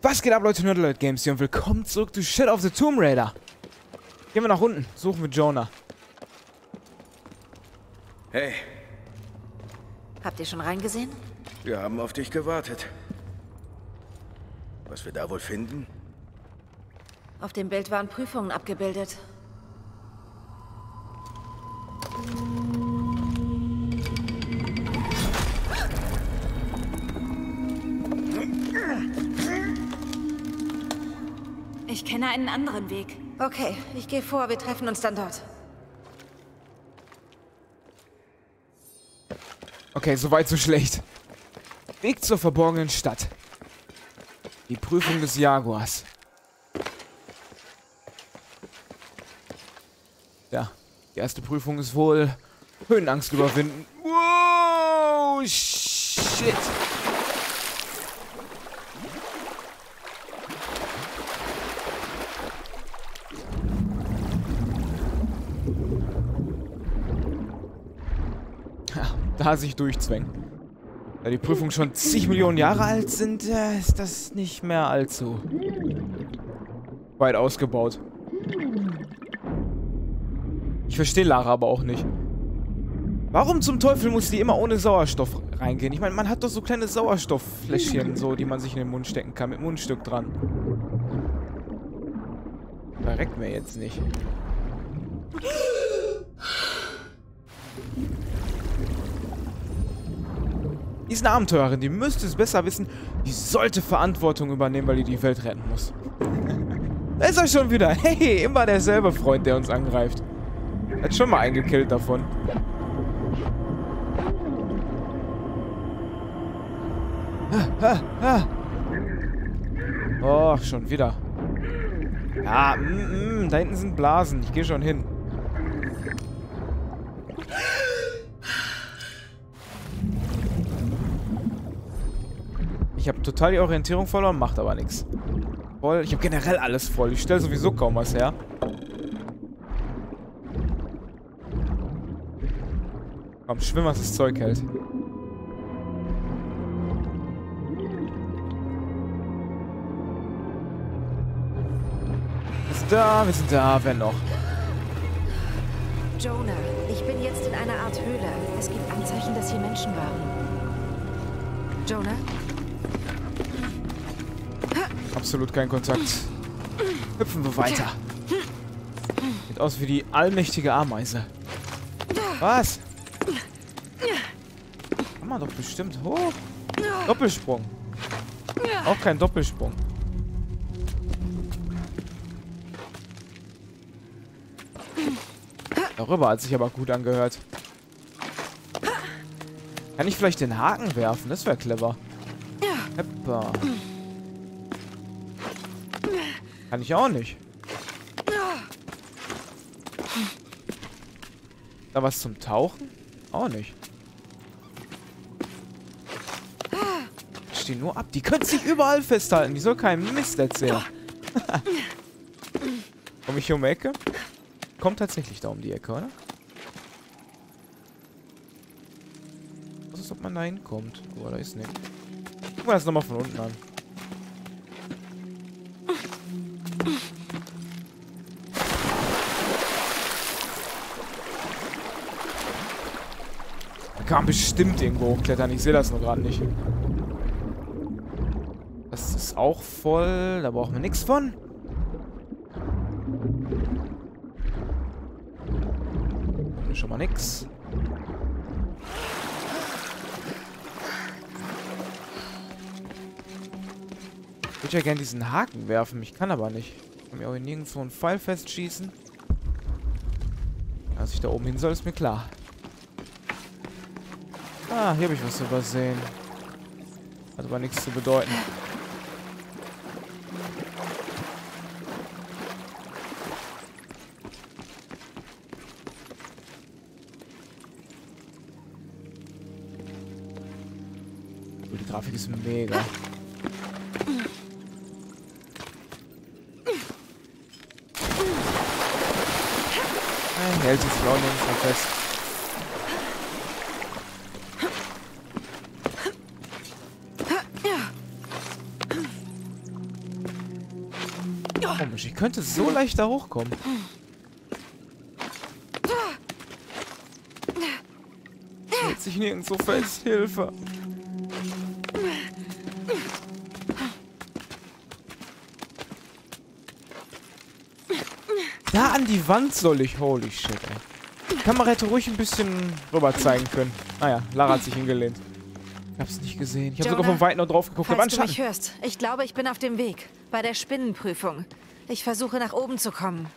Was geht ab, Leute? Nerdalert Games hier und willkommen zurück zu Shadow of the Tomb Raider. Gehen wir nach unten, suchen wir Jonah. Hey, Habt ihr schon reingesehen? wir haben auf dich gewartet. Was wir da wohl finden? Auf dem Bild waren Prüfungen abgebildet. Ich kenne einen anderen Weg. Okay, ich gehe vor, wir treffen uns dann dort. Okay, soweit so schlecht. Weg zur verborgenen Stadt. Die Prüfung des Jaguars. Ja, die erste Prüfung ist wohl Höhenangst überwinden. Wow, shit. Da sich durchzwängen. Da die Prüfungen schon zig Millionen Jahre alt sind, ist das nicht mehr allzu weit ausgebaut. Ich verstehe Lara aber auch nicht. Warum zum Teufel muss die immer ohne Sauerstoff reingehen? Ich meine, man hat doch so kleine Sauerstofffläschchen, so, die man sich in den Mund stecken kann, mit Mundstück dran. Verreckt mir jetzt nicht. Die ist eine Abenteurerin, die müsste es besser wissen. Die sollte Verantwortung übernehmen, weil die Welt retten muss. Da ist er schon wieder. Hey, immer derselbe Freund, der uns angreift. Hat schon mal eingekillt davon. Oh, schon wieder. Ja, da hinten sind Blasen. Ich gehe schon hin. Ich habe total die Orientierung verloren, macht aber nichts. Voll. Ich habe generell alles voll. Ich stelle sowieso kaum was her. Komm, schwimm, was das Zeug hält. Wir sind da, wer noch? Jonah, ich bin jetzt in einer Art Höhle. Es gibt Anzeichen, dass hier Menschen waren. Jonah? Absolut kein Kontakt. Hüpfen wir weiter. Sieht aus wie die allmächtige Ameise. Was? Kann man doch bestimmt hoch. Doppelsprung. Auch kein Doppelsprung. Darüber hat sich aber gut angehört. Kann ich vielleicht den Haken werfen? Das wäre clever. Heppa. Kann ich auch nicht. Da was zum Tauchen? Auch nicht. Stehen nur ab. Die können sich überall festhalten. Die soll keinen Mist erzählen. Komm ich hier um die Ecke? Kommt tatsächlich da um die Ecke, oder? Was ist, ob man da hinkommt? Oh, da ist nichts. Gucken wir das nochmal von unten an. Kann man bestimmt irgendwo hochklettern. Ich sehe das nur gerade nicht. Das ist auch voll. Da brauchen wir nichts von. Schon mal nix. Ich würde ja gerne diesen Haken werfen. Ich kann aber nicht. Ich kann mir auch hier nirgendwo einen Pfeil festschießen. Als ich da oben hin soll, ist mir klar. Ah, hier habe ich was übersehen. Hat aber nichts zu bedeuten. Die Grafik ist mega. Hält sich auch nicht fest. Komisch, ich könnte so leicht da hochkommen. Hält sich nirgendwo fest. Hilfe. Da an die Wand soll ich. Holy shit, ey. Die Kamera hätte ruhig ein bisschen rüber zeigen können. Naja, Lara hat sich hingelehnt. Ich hab's nicht gesehen. Ich habe sogar vom Weiten noch drauf geguckt. Falls du mich hörst, ich glaube, ich bin auf dem Weg. Bei der Spinnenprüfung. Ich versuche nach oben zu kommen.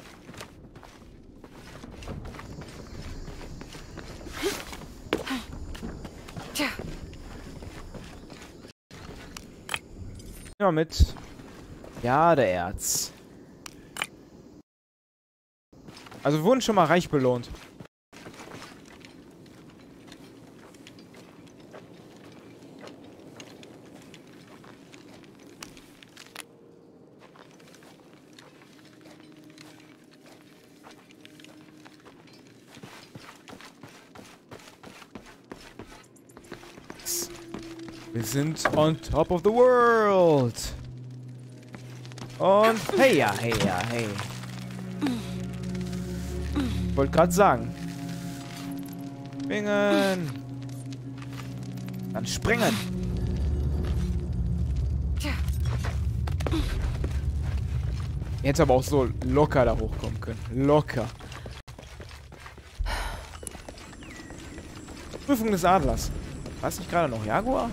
Tja. Ja, mit Jadeerz. Also wir wurden schon mal reich belohnt. Wir sind on top of the world. Und hey ja, hey ja, hey. Ich wollte gerade sagen. Springen. Dann springen. Jetzt aber auch so locker da hochkommen können. Locker. Prüfung des Adlers. War nicht gerade noch Jaguar?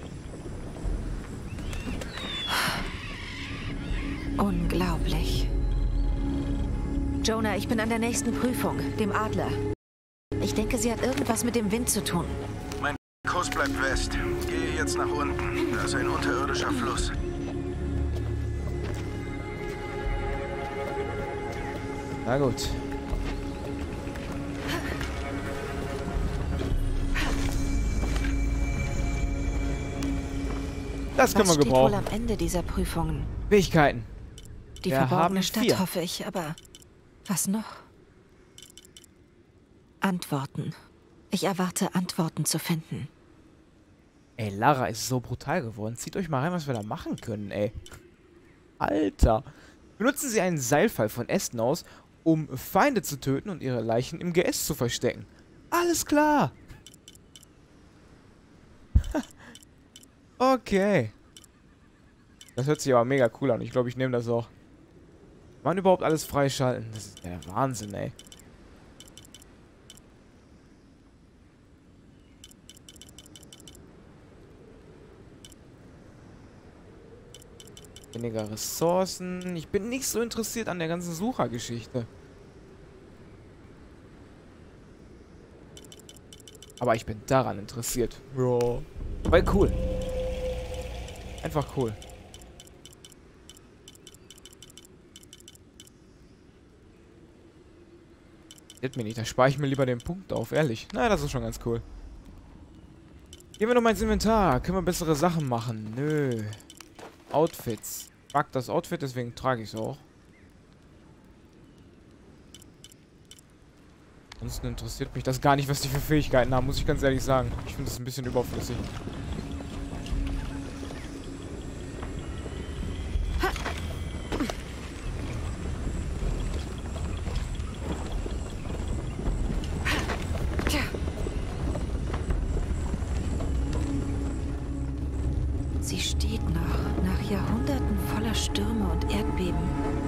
Unglaublich. Jonah, ich bin an der nächsten Prüfung, dem Adler. Ich denke, sie hat irgendwas mit dem Wind zu tun. Mein Kurs bleibt west. Gehe jetzt nach unten. Da ist ein unterirdischer Fluss. Na gut. Das können wir gebrauchen. Was steht wohl am Ende dieser Prüfungen? Fähigkeiten. Die verborgene Stadt, hoffe ich, aber was noch? Antworten. Ich erwarte, Antworten zu finden. Ey, Lara ist so brutal geworden. Zieht euch mal rein, was wir da machen können, ey. Alter. Benutzen Sie einen Seilfall von Ästen aus, um Feinde zu töten und ihre Leichen im GS zu verstecken. Alles klar. Okay. Das hört sich aber mega cool an. Ich glaube, ich nehme das auch. Man überhaupt alles freischalten. Das ist der Wahnsinn, ey. Weniger Ressourcen. Ich bin nicht so interessiert an der ganzen Suchergeschichte. Aber ich bin daran interessiert. Ja. Weil cool. Einfach cool. Mir nicht, da spare ich mir lieber den Punkt auf, ehrlich. Naja, das ist schon ganz cool. Gehen wir noch mal ins Inventar. Können wir bessere Sachen machen? Nö. Outfits. Ich mag das Outfit, deswegen trage ich es auch. Ansonsten interessiert mich das gar nicht, was die für Fähigkeiten haben, muss ich ganz ehrlich sagen. Ich finde das ein bisschen überflüssig. Sie steht noch, nach Jahrhunderten voller Stürme und Erdbeben.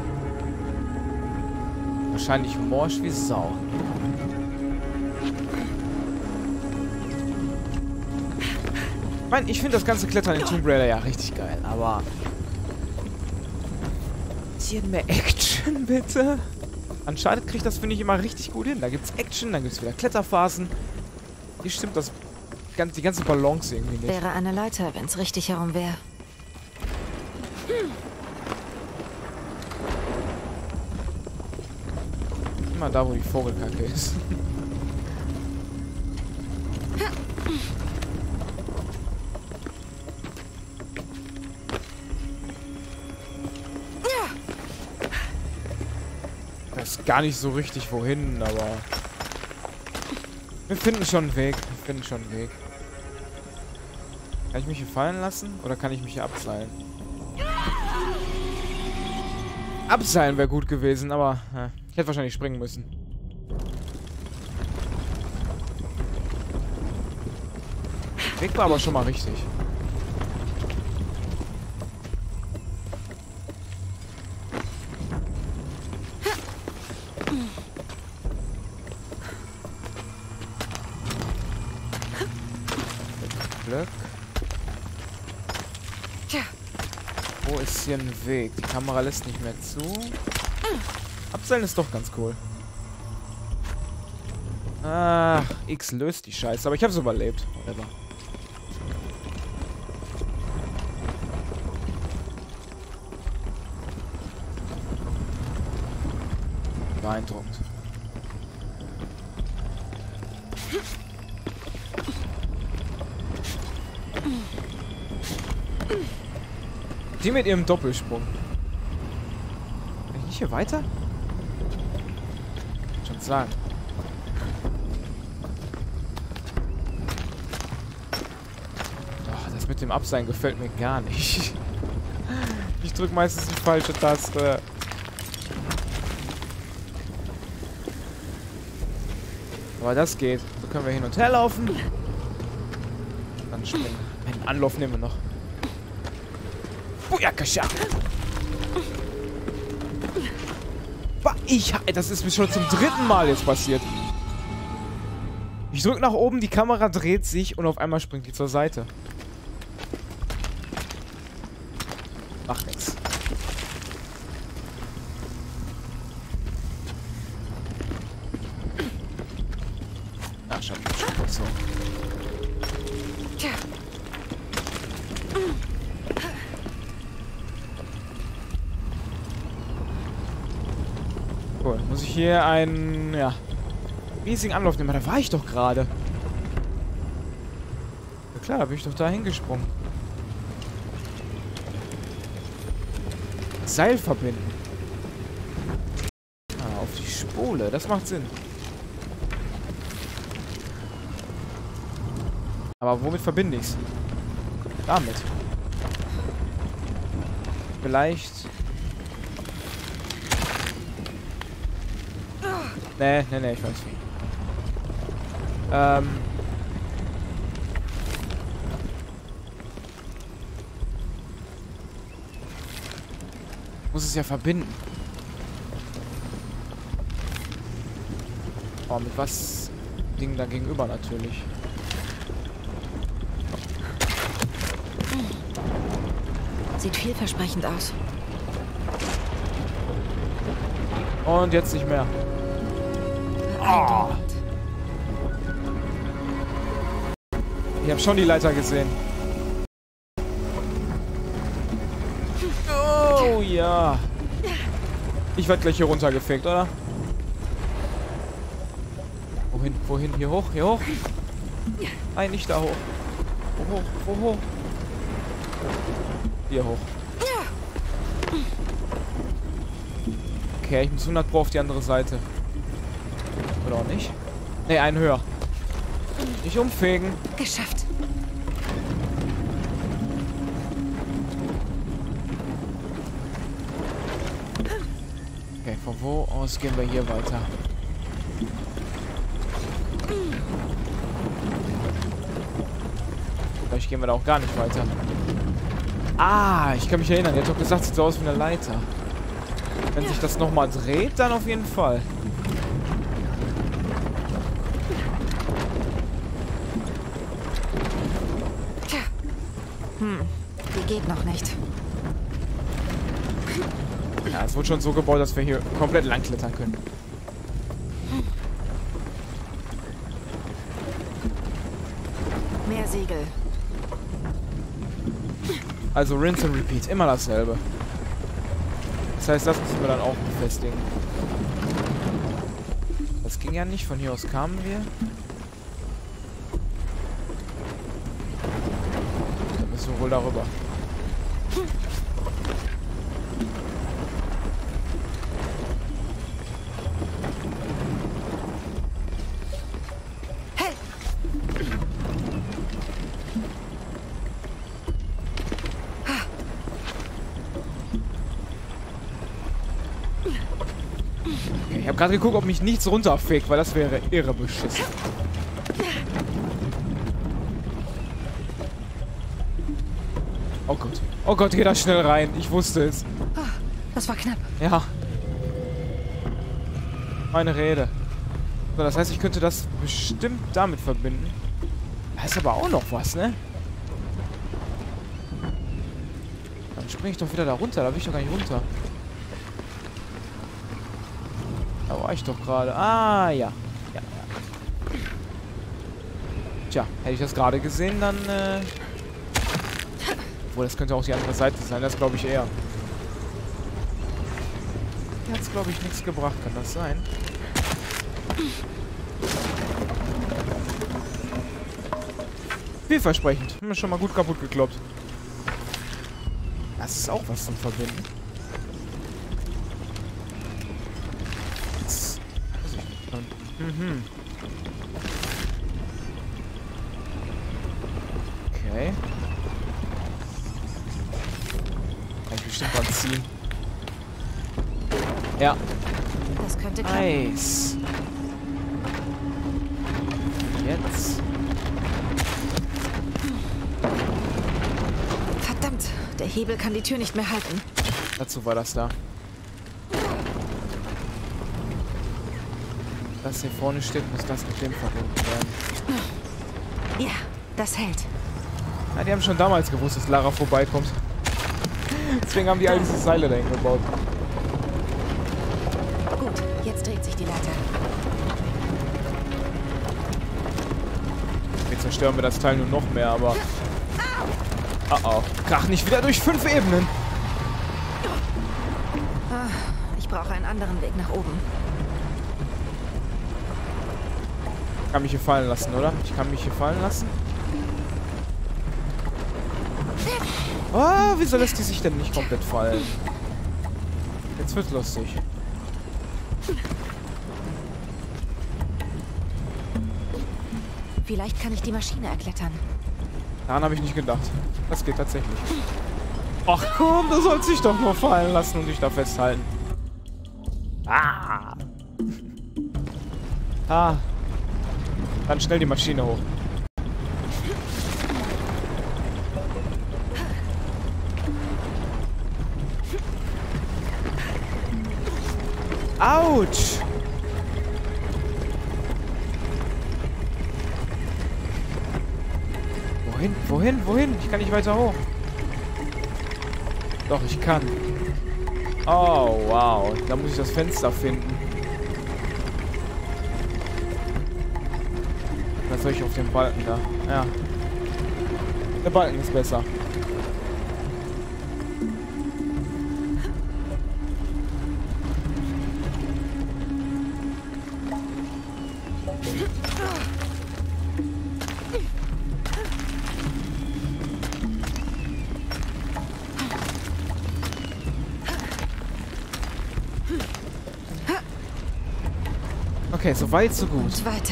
Wahrscheinlich morsch wie Sau. Ich meine, ich finde das ganze Klettern in Tomb Raider ja richtig geil, aber... Hier mehr Action, bitte? Uncharted kriegt das, finde ich, immer richtig gut hin. Da gibt's Action, dann gibt's wieder Kletterphasen. Hier stimmt das... die ganze Balance irgendwie nicht. Wäre eine Leiter, wenn es richtig herum wäre. Immer da, wo die Vogelkacke ist. Ich weiß gar nicht so richtig wohin, aber... Wir finden schon einen Weg. Wir finden schon einen Weg. Kann ich mich hier fallen lassen? Oder kann ich mich hier abseilen? Abseilen wäre gut gewesen, aber ich hätte wahrscheinlich springen müssen. Weg war aber schon mal richtig. Glück. Wo ist hier ein Weg? Die Kamera lässt nicht mehr zu. Abseilen ist doch ganz cool. Ach, X löst die Scheiße. Aber ich hab's überlebt. Whatever. Beeindruckend. Die mit ihrem Doppelsprung. Kann ich nicht hier weiter? Schon sagen. Oh, das mit dem Abseilen gefällt mir gar nicht. Ich drück meistens die falsche Taste. Aber das geht. So können wir hin und her laufen. Dann springen. Einen Anlauf nehmen wir noch. Bujakascha! Das ist mir schon zum 3. Mal jetzt passiert. Ich drücke nach oben, die Kamera dreht sich und auf einmal springt die zur Seite. Macht nix. Ach, schon so. Cool. Muss ich hier einen, ja, riesigen Anlauf nehmen? Da war ich doch gerade. Ja klar, da bin ich doch da hingesprungen. Seil verbinden. Ah, auf die Spule. Das macht Sinn. Aber womit verbinde ich's? Damit. Vielleicht... Nee, ich weiß nicht. Muss es ja verbinden. Oh, mit was? Ding da gegenüber natürlich. Sieht vielversprechend aus. Und jetzt nicht mehr. Oh. Ich habe schon die Leiter gesehen. Oh ja. Ich werde gleich hier runtergefegt, oder? Wohin? Wohin? Hier hoch? Hier hoch? Nein, nicht da hoch. Wo hoch? Wo hoch? Hier hoch. Okay, ich muss 100 Pro auf die andere Seite. Oder auch nicht? Ne, einen höher. Nicht umfegen. Geschafft. Okay, von wo aus gehen wir hier weiter? Vielleicht gehen wir da auch gar nicht weiter. Ah, ich kann mich erinnern. Der hat doch gesagt, sieht so aus wie eine Leiter. Wenn sich das nochmal dreht, dann auf jeden Fall. Die geht noch nicht. Ja, es wird schon so gebaut, dass wir hier komplett langklettern können. Mehr Segel. Also rinse and repeat, immer dasselbe. Das heißt, das müssen wir dann auch befestigen. Das ging ja nicht, von hier aus kamen wir. Dann müssen wir wohl darüber. habe gerade geguckt, ob mich nichts runterfegt, weil das wäre irre beschissen. Oh Gott. Oh Gott, geh da schnell rein. Ich wusste es. Das war knapp. Ja. Meine Rede. So, das heißt, ich könnte das bestimmt damit verbinden. Da ist aber auch noch was, ne? Dann springe ich doch wieder da runter. Da will ich doch gar nicht runter. Da war ich doch gerade. Ah, ja. Ja. Tja, hätte ich das gerade gesehen, dann, obwohl, das könnte auch die andere Seite sein. Das glaube ich eher. Hier hat es, glaube ich, nichts gebracht. Kann das sein? Vielversprechend. Haben wir schon mal gut kaputt gekloppt. Das ist auch was zum Verbinden. Jetzt. Mhm. Okay. Kann ich bestimmt dran ziehen. Ja. Das könnte klappen. Nice. Jetzt. Verdammt, der Hebel kann die Tür nicht mehr halten. Dazu war das da. Das hier vorne steht, muss das mit dem verbunden werden. Ja, das hält. Ja, die haben schon damals gewusst, dass Lara vorbeikommt. Deswegen haben die all diese Seile dahin gebaut. Gut, jetzt dreht sich die Leiter. Jetzt zerstören wir das Teil nur noch mehr, aber... Oh oh. Krach nicht wieder durch 5 Ebenen. Ich brauche einen anderen Weg nach oben. Ich kann mich hier fallen lassen, oder? Ich kann mich hier fallen lassen. Oh, wieso lässt die sich denn nicht komplett fallen? Jetzt wird's lustig. Vielleicht kann ich die Maschine erklettern. Daran habe ich nicht gedacht. Das geht tatsächlich. Ach komm, du sollst dich doch nur fallen lassen und dich da festhalten. Ah. Ah. Dann schnell die Maschine hoch. Autsch! Wohin? Wohin? Wohin? Ich kann nicht weiter hoch. Doch, ich kann. Oh, wow. Da muss ich das Fenster finden. Was soll ich auf den Balken da? Ja. Der Balken ist besser. Okay, so weit, so gut. Und weiter.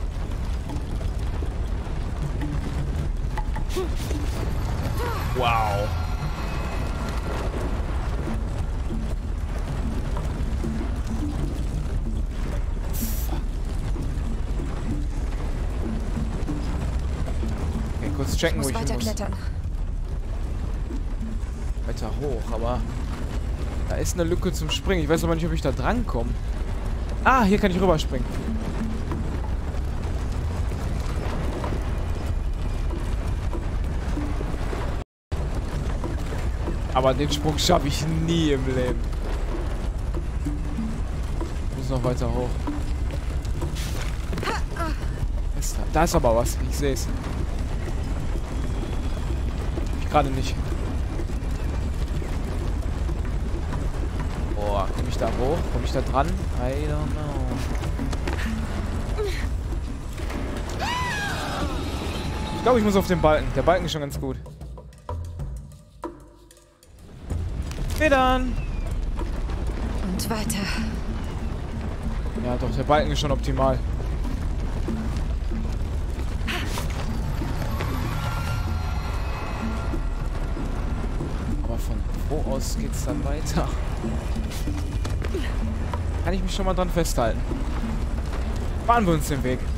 Wow. Okay, kurz checken, wo ich hin weiter muss. klettern. Weiter hoch, aber da ist eine Lücke zum Springen. Ich weiß aber nicht, ob ich da dran komme. Ah, hier kann ich rüberspringen. Aber den Sprung schaffe ich nie im Leben. Ich muss noch weiter hoch. Da ist aber was. Ich sehe es. Ich gerade nicht. Boah, komme ich da hoch? Komme ich da dran? I don't know. Ich glaube, ich muss auf den Balken. Der Balken ist schon ganz gut. Dann. Und weiter. Ja, doch, der Balken ist schon optimal. Aber von wo aus geht's dann weiter? Kann ich mich schon mal dran festhalten. Fahren wir uns den Weg.